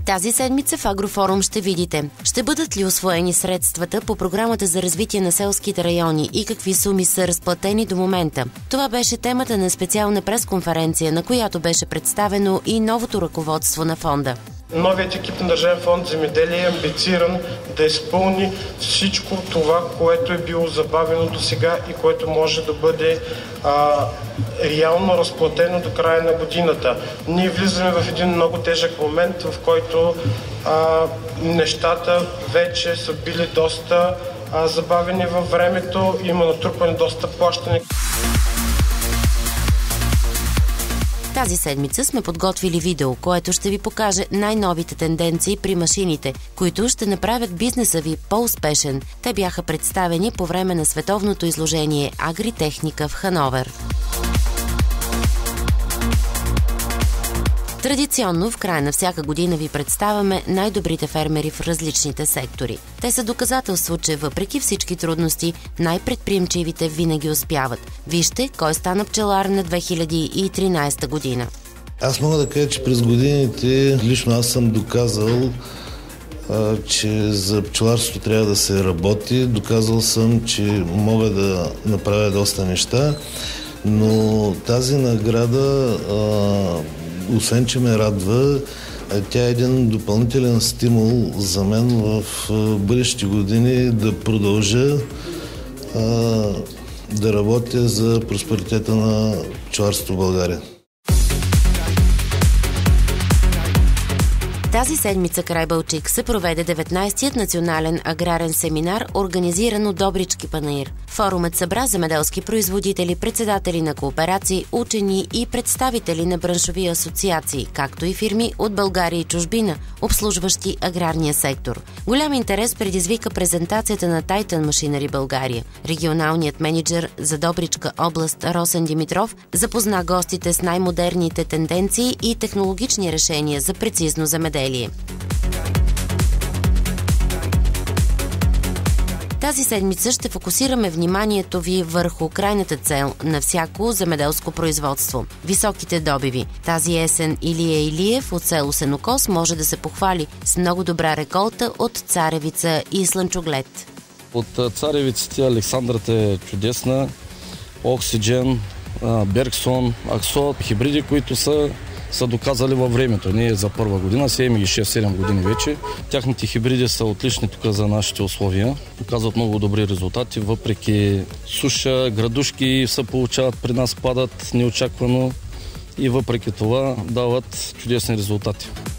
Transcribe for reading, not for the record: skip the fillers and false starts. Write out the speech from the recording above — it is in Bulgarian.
Тази седмица в Агрофорум ще видите, ще бъдат ли усвоени средствата по програмата за развитие на селските райони и какви суми са разплатени до момента. Това беше темата на специална пресконференция, на която беше представено и новото ръководство на фонда. Новият екип на Държавен фонд земеделие е амбициран да изпълни всичко това, което е било забавено до сега и което може да бъде реално разплатено до края на годината. Ние влизаме в един много тежък момент, в който нещата вече са били доста забавени във времето, има натрупани доста плащане. Тази седмица сме подготвили видео, което ще ви покаже най-новите тенденции при машините, които ще направят бизнеса ви по-успешен. Те бяха представени по време на световното изложение Агритехника в Хановер. Традиционно в края на всяка година ви представяме най-добрите фермери в различните сектори. Те са доказателство, че въпреки всички трудности, най-предприемчивите винаги успяват. Вижте кой стана пчелар на 2013 година. Аз мога да кажа, че през годините лично аз съм доказал, че за пчеларството трябва да се работи. Доказал съм, че мога да направя доста неща, но тази награда, освен че ме радва, тя е един допълнителен стимул за мен в бъдещите години да продължа да работя за просперитета на пчеларството в България. Тази седмица край Балчик се проведе 19-тият национален аграрен семинар, организиран от Добрички панаир. Форумът събра земеделски производители, председатели на кооперации, учени и представители на браншови асоциации, както и фирми от България и чужбина, обслужващи аграрния сектор. Голям интерес предизвика презентацията на Titan Machinery България. Регионалният менеджер за Добричка област Росен Димитров запозна гостите с най-модерните тенденции и технологични решения за прецизно земеделие. Тази седмица ще фокусираме вниманието ви върху крайната цел на всяко земеделско производство – високите добиви. Тази есен Илия Илиев от село Сенокос може да се похвали с много добра реколта от царевица и слънчоглед. От царевиците Александрата е чудесна, Оксиджен, Бергсон, Аксот, хибриди, които са доказали във времето. Ние за първа година, сега има и 6-7 години вече. Тяхните хибриди са отлични тук за нашите условия. Показват много добри резултати, въпреки суша, градушки се получават при нас, падат неочаквано и въпреки това дават чудесни резултати.